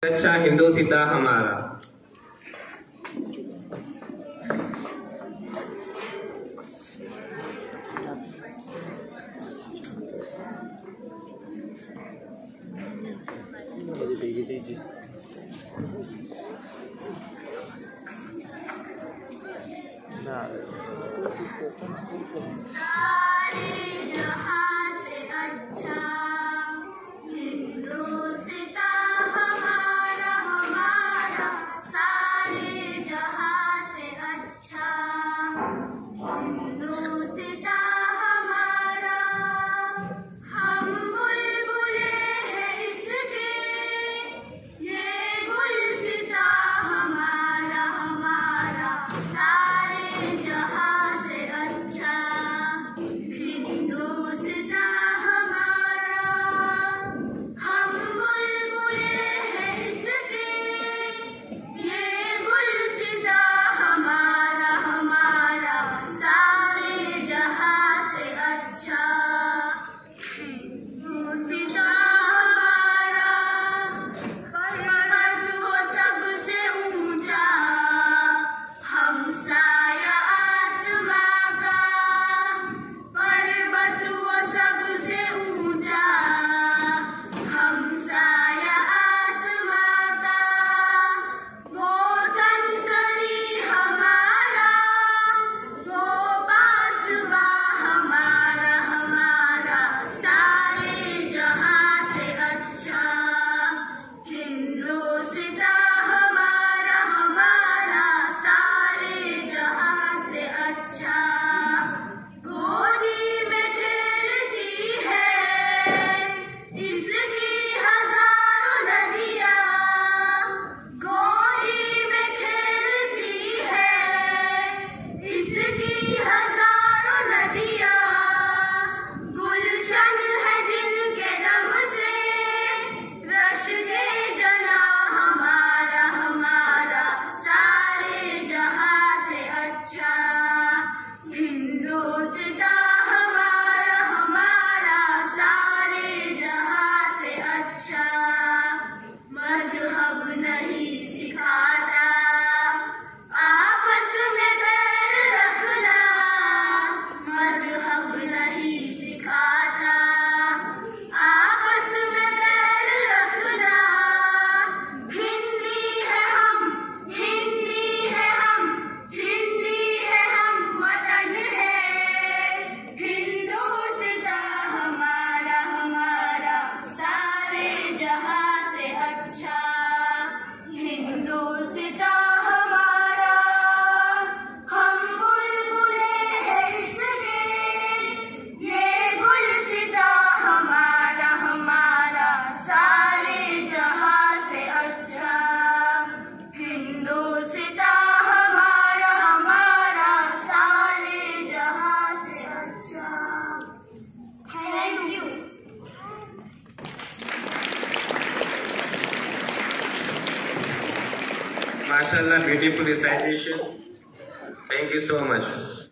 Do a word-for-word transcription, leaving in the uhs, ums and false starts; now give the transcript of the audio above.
अच्छा हिंदोसिता हमारा। सारे जहां से अच्छा हिंदोसिता हमारा हमारा, सारे जहां से अच्छा हिंदोसिता हमारा। हम बुलबुले हैं इसके, ये गुलसिता हमारा हमारा, सारे जहां से अच्छा हिंदोसिता हमारा। हम बुलबुले हैं इसके, ये गुलसिता हमारा हमारा, सारे जहां से अच्छा हिंदोसिता हमारा। पर्वत वो सबसे ऊंचा, हम साया आसमां का। पर्वत वो सबसे ऊंचा, हम साया आसमां का। वो संतरी हमारा, वो बांसुआ हमारा हमारा, सारे जहां से अच्छा हिंदोसिता हमारा हमारा, सारे जहां से अच्छा। गोदी में खेलती है इसकी हजारों नदियाँ, गोदी में खेलती है इसकी हजारों नदियाँ। गुलशन है जिनके दम से रश के जना हमारा हमारा, सारे जहां से अच्छा हिंदोसिता हमारा हमारा, सारे जहां से अच्छा। मजहब नहीं सिखाता आपस में बैर रखना, मजहब नहीं सिखाता आपस में बैर रखना। हिंदी है हम, हिंदी है हम, हिंदी है हम, वतन है हिंदोसिता हमारा हमारा, सारे जहां से अच्छा हिंदोसिता हमारा। हम बुलबुले हैं इसके, ये गुलसिता हमारा हमारा, सारे जहां से अच्छा हिंदोसिता हमारा हमारा, सारे जहां से अच्छा। Thank you. माशाल्लाह, beautiful recitation. Thank you so much.